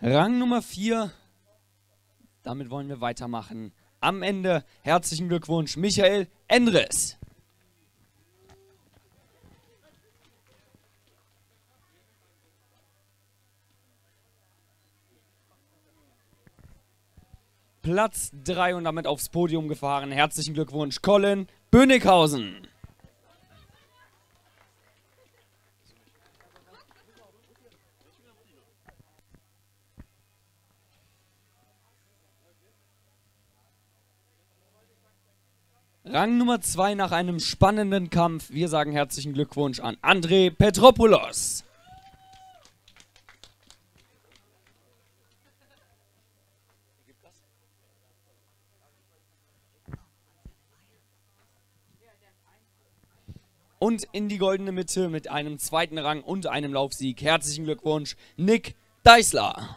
Rang Nummer 4. Damit wollen wir weitermachen. Am Ende herzlichen Glückwunsch, Michael Endres. Platz 3 und damit aufs Podium gefahren. Herzlichen Glückwunsch, Colin Bönighausen. Rang Nummer 2 nach einem spannenden Kampf. Wir sagen herzlichen Glückwunsch an André Petropoulos. Und in die goldene Mitte mit einem zweiten Rang und einem Laufsieg. Herzlichen Glückwunsch, Nick Deisler.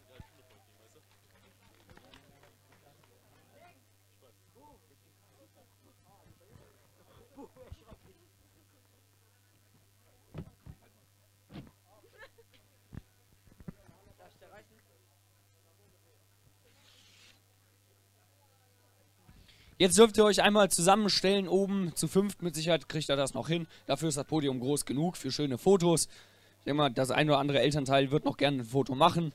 Jetzt dürft ihr euch einmal zusammenstellen oben. Zu 5 mit Sicherheit kriegt ihr das noch hin. Dafür ist das Podium groß genug für schöne Fotos. Ich denke mal, das ein oder andere Elternteil wird noch gerne ein Foto machen.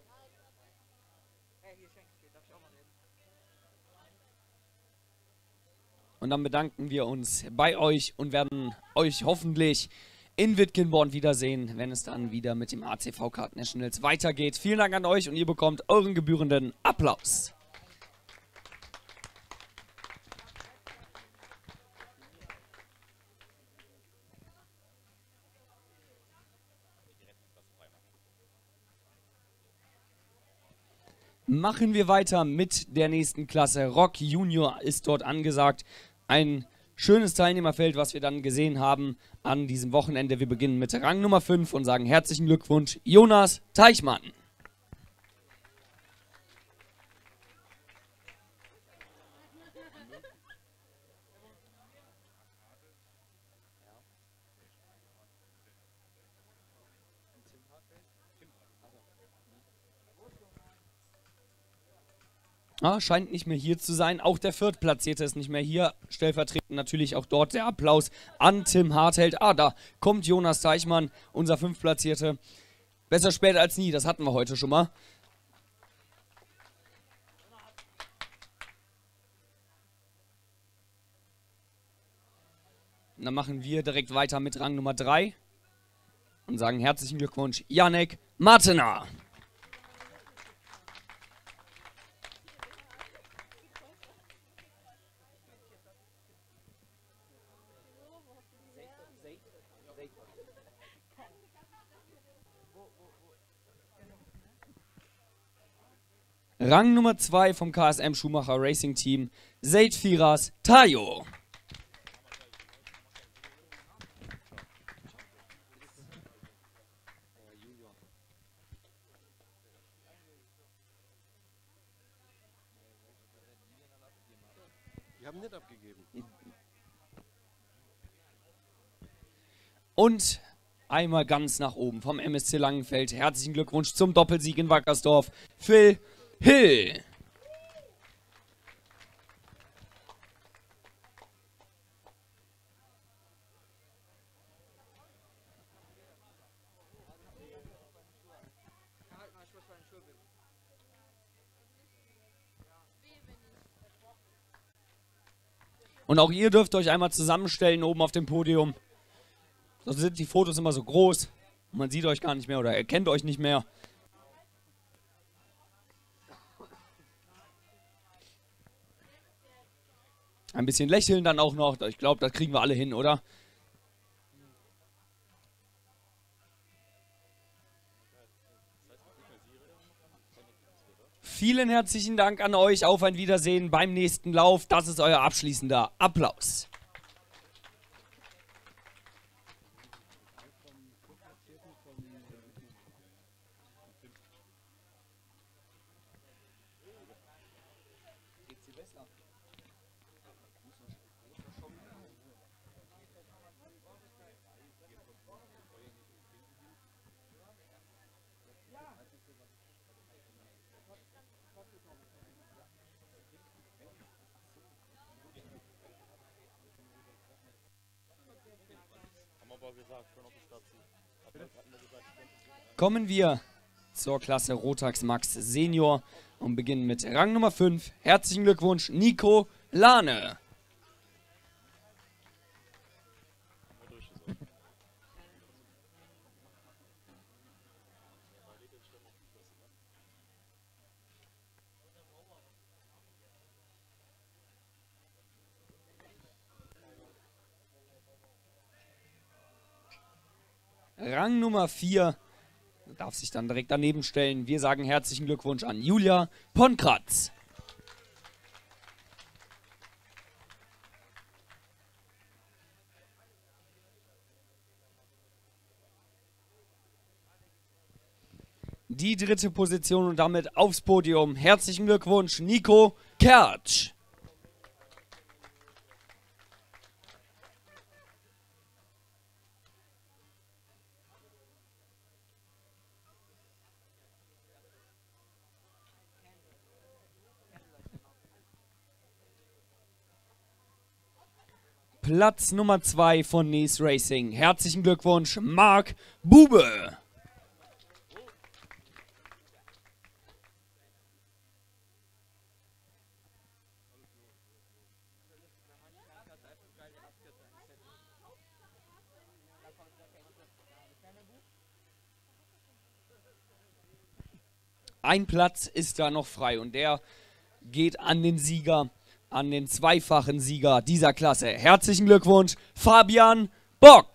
Und dann bedanken wir uns bei euch und werden euch hoffentlich in Wittenborn wiedersehen, wenn es dann wieder mit dem ACV Kart Nationals weitergeht. Vielen Dank an euch und ihr bekommt euren gebührenden Applaus. Machen wir weiter mit der nächsten Klasse. Rock Junior ist dort angesagt. Ein schönes Teilnehmerfeld, was wir dann gesehen haben an diesem Wochenende. Wir beginnen mit Rang Nummer 5 und sagen herzlichen Glückwunsch, Jonas Teichmann. Scheint nicht mehr hier zu sein. Auch der Viertplatzierte ist nicht mehr hier. Stellvertretend natürlich auch dort der Applaus an Tim Hartheld. Da kommt Jonas Teichmann, unser Fünftplatzierte. Besser spät als nie, das hatten wir heute schon mal. Und dann machen wir direkt weiter mit Rang Nummer 3 und sagen herzlichen Glückwunsch, Janek Martener. Rang Nummer 2 vom KSM Schumacher Racing Team, Seyd Firas Tayo. Die haben nicht abgegeben. Und einmal ganz nach oben vom MSC Langenfeld. Herzlichen Glückwunsch zum Doppelsieg in Wackersdorf, Phil Hill. Und auch ihr dürft euch einmal zusammenstellen oben auf dem Podium. Sonst sind die Fotos immer so groß. Man sieht euch gar nicht mehr oder erkennt euch nicht mehr. Ein bisschen lächeln dann auch noch. Ich glaube, das kriegen wir alle hin, oder? Vielen herzlichen Dank an euch. Auf ein Wiedersehen beim nächsten Lauf. Das ist euer abschließender Applaus. Kommen wir zur Klasse Rotax Max Senior und beginnen mit Rang Nummer 5. Herzlichen Glückwunsch, Nico Lane. Rang Nummer 4 darf sich dann direkt daneben stellen. Wir sagen herzlichen Glückwunsch an Julia Ponkratz. Die dritte Position und damit aufs Podium. Herzlichen Glückwunsch, Nico Kertsch. Platz Nummer 2 von Nice Racing. Herzlichen Glückwunsch, Marc Bube. Ein Platz ist da noch frei und der geht an den Sieger, an den zweifachen Sieger dieser Klasse. Herzlichen Glückwunsch, Fabian Bock.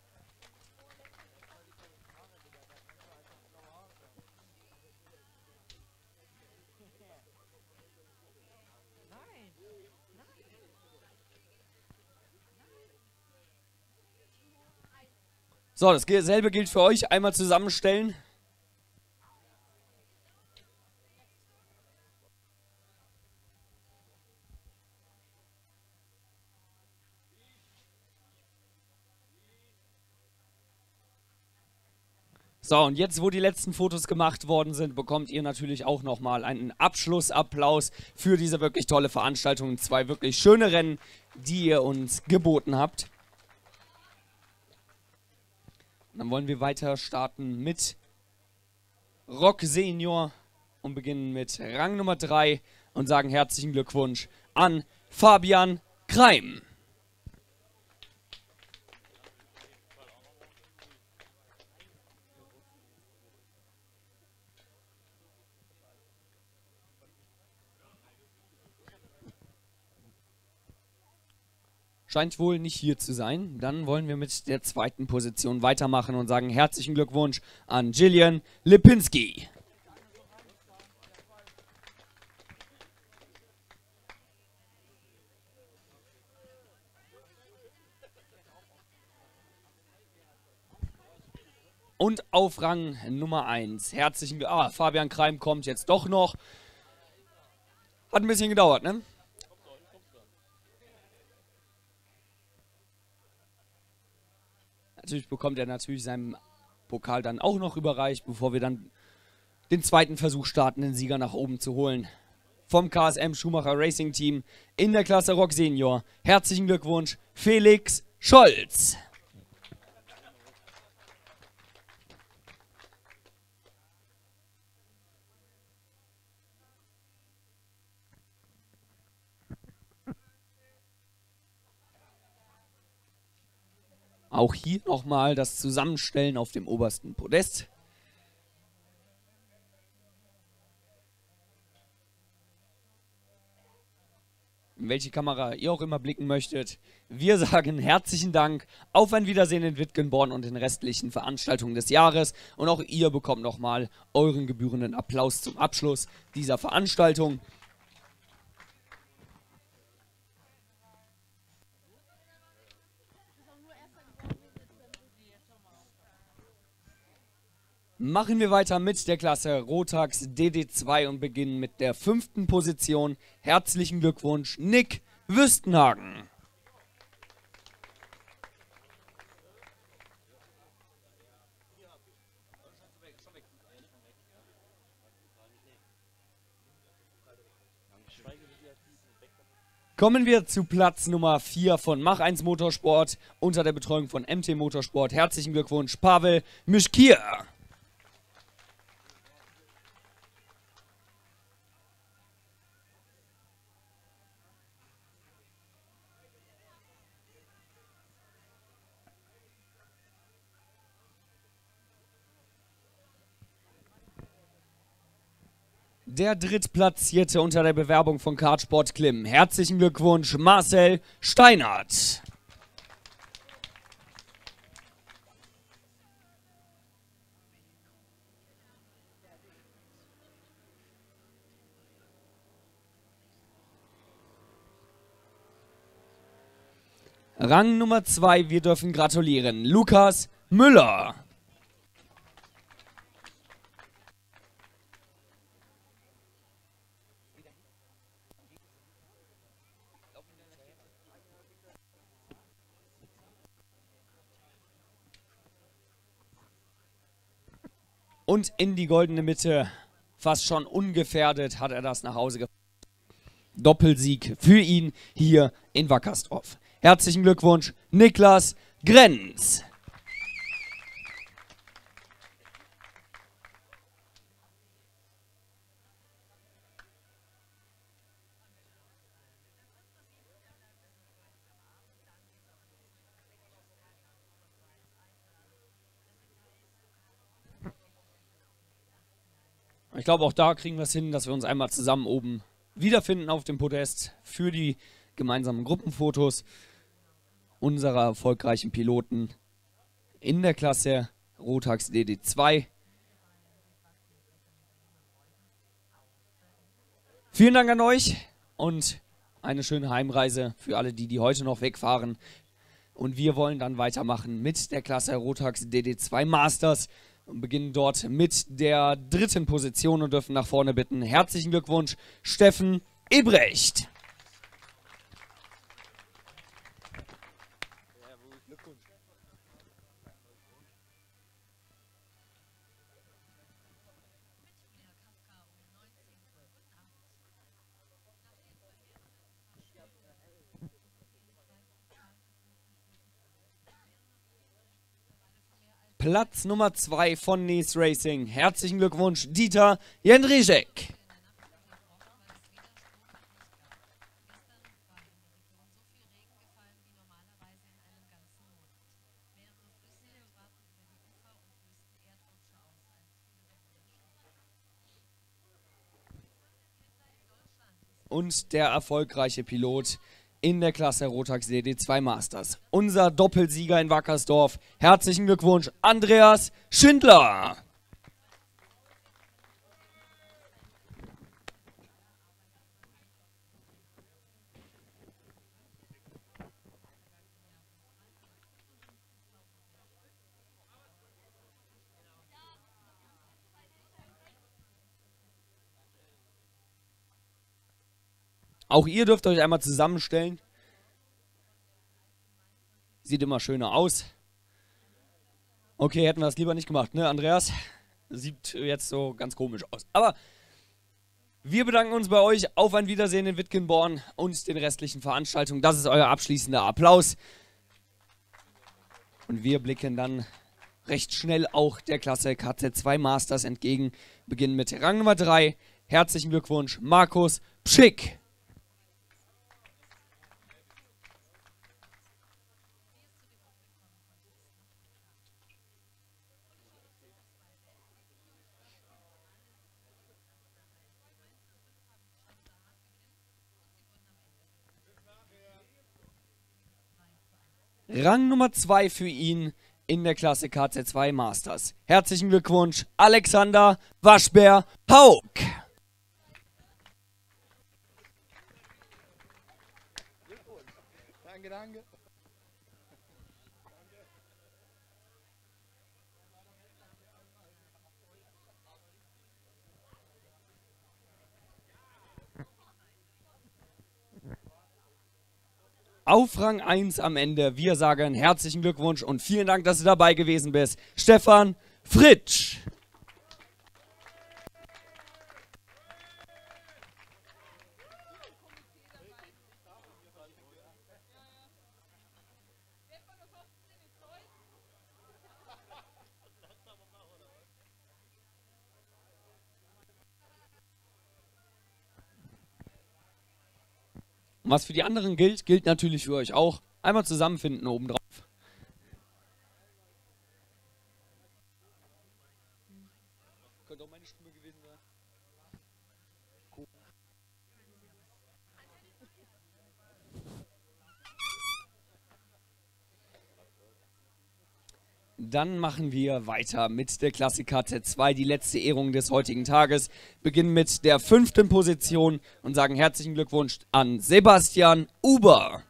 So, dasselbe gilt für euch. Einmal zusammenstellen. So, und jetzt, wo die letzten Fotos gemacht worden sind, bekommt ihr natürlich auch nochmal einen Abschlussapplaus für diese wirklich tolle Veranstaltung. 2 wirklich schöne Rennen, die ihr uns geboten habt. Dann wollen wir weiter starten mit Rock Senior und beginnen mit Rang Nummer 3 und sagen herzlichen Glückwunsch an Fabian Kreim. Scheint wohl nicht hier zu sein. Dann wollen wir mit der zweiten Position weitermachen und sagen herzlichen Glückwunsch an Jillian Lipinski. Und auf Rang Nummer 1. Herzlichen Glückwunsch. Fabian Kreim kommt jetzt doch noch. Hat ein bisschen gedauert, ne? Natürlich bekommt er seinen Pokal dann auch noch überreicht, bevor wir dann den zweiten Versuch starten, den Sieger nach oben zu holen. Vom KSM Schumacher Racing Team in der Klasse Rock Senior. Herzlichen Glückwunsch, Felix Scholz. Auch hier nochmal das Zusammenstellen auf dem obersten Podest. In welche Kamera ihr auch immer blicken möchtet. Wir sagen herzlichen Dank, auf ein Wiedersehen in Wittgenborn und den restlichen Veranstaltungen des Jahres. Und auch ihr bekommt nochmal euren gebührenden Applaus zum Abschluss dieser Veranstaltung. Machen wir weiter mit der Klasse Rotax DD2 und beginnen mit der 5. Position. Herzlichen Glückwunsch, Nick Wüstenhagen. Kommen wir zu Platz Nummer 4 von Mach 1 Motorsport unter der Betreuung von MT Motorsport. Herzlichen Glückwunsch, Pavel Mischkir. Der Drittplatzierte unter der Bewerbung von Kartsport Klim. Herzlichen Glückwunsch, Marcel Steinert. Rang Nummer 2, wir dürfen gratulieren. Lukas Müller. Und in die goldene Mitte, fast schon ungefährdet, hat er das nach Hause gebracht. Doppelsieg für ihn hier in Wackersdorf. Herzlichen Glückwunsch, Niklas Grenz. Ich glaube, auch da kriegen wir es hin, dass wir uns einmal zusammen oben wiederfinden auf dem Podest für die gemeinsamen Gruppenfotos unserer erfolgreichen Piloten in der Klasse Rotax DD2. Vielen Dank an euch und eine schöne Heimreise für alle, die heute noch wegfahren. Und wir wollen dann weitermachen mit der Klasse Rotax DD2 Masters und beginnen dort mit der dritten Position und dürfen nach vorne bitten. Herzlichen Glückwunsch, Steffen Ebrecht. Platz Nummer 2 von Nies Racing. Herzlichen Glückwunsch, Dieter Jendrischek. Und der erfolgreiche Pilot in der Klasse Rotax DD2 Masters. Unser Doppelsieger in Wackersdorf. Herzlichen Glückwunsch, Andreas Schindler. Auch ihr dürft euch einmal zusammenstellen. Sieht immer schöner aus. Okay, hätten wir das lieber nicht gemacht, ne, Andreas? Sieht jetzt so ganz komisch aus. Aber wir bedanken uns bei euch. Auf ein Wiedersehen in Witgenborn und den restlichen Veranstaltungen. Das ist euer abschließender Applaus. Und wir blicken dann recht schnell auch der Klasse KZ2 Masters entgegen. Beginnen mit Rang Nummer 3. Herzlichen Glückwunsch, Markus Pschick. Rang Nummer 2 für ihn in der Klasse KZ2 Masters. Herzlichen Glückwunsch, Alexander Waschbär-Haug. Danke, danke. Auf Rang 1 am Ende. Wir sagen herzlichen Glückwunsch und vielen Dank, dass du dabei gewesen bist. Stefan Fritsch. was für die anderen gilt, gilt natürlich für euch auch. Einmal zusammenfinden obendrauf. Könnte auch meine Stimme gewesen sein. Dann machen wir weiter mit der Klassekkarte 2, die letzte Ehrung des heutigen Tages. Beginnen mit der 5. Position und sagen herzlichen Glückwunsch an Sebastian Uber.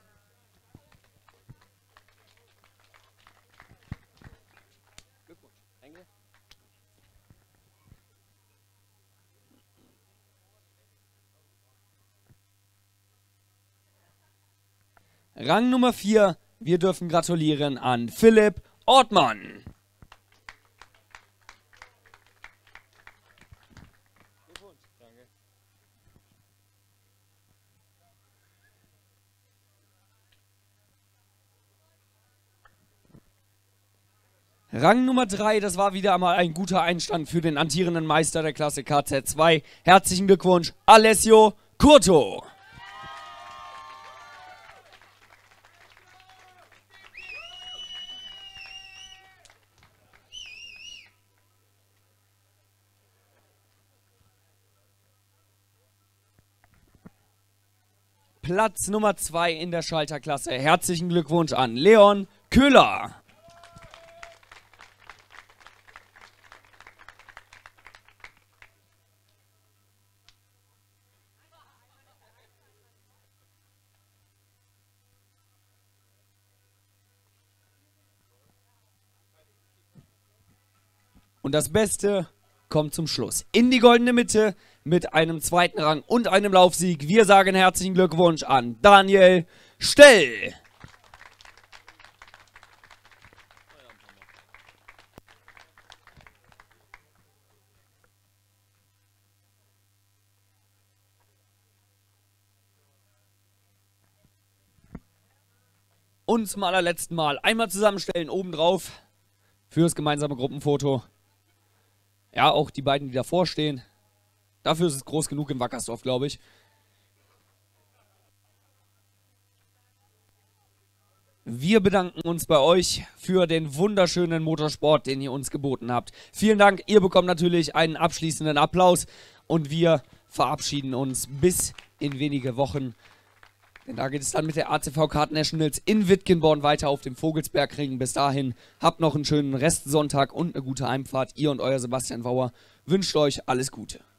Rang Nummer 4, wir dürfen gratulieren an Philipp Ortmann. Rang Nummer 3, das war wieder einmal ein guter Einstand für den amtierenden Meister der Klasse KZ2. Herzlichen Glückwunsch, Alessio Curto. Platz Nummer 2 in der Schalterklasse. Herzlichen Glückwunsch an Leon Köhler. Und das Beste kommt zum Schluss. In die goldene Mitte mit einem 2. Rang und einem Laufsieg. Wir sagen herzlichen Glückwunsch an Daniel Stell. Und zum allerletzten Mal einmal zusammenstellen obendrauf fürs gemeinsame Gruppenfoto. Ja, auch die beiden, die davor stehen. Dafür ist es groß genug in Wackersdorf, glaube ich. Wir bedanken uns bei euch für den wunderschönen Motorsport, den ihr uns geboten habt. Vielen Dank. Ihr bekommt natürlich einen abschließenden Applaus. Und wir verabschieden uns bis in wenige Wochen. Denn da geht es dann mit der ACV Kart Nationals in Wittgenborn weiter auf dem Vogelsbergring. Bis dahin, habt noch einen schönen Restsonntag und eine gute Heimfahrt. Ihr und euer Sebastian Wauer wünscht euch alles Gute.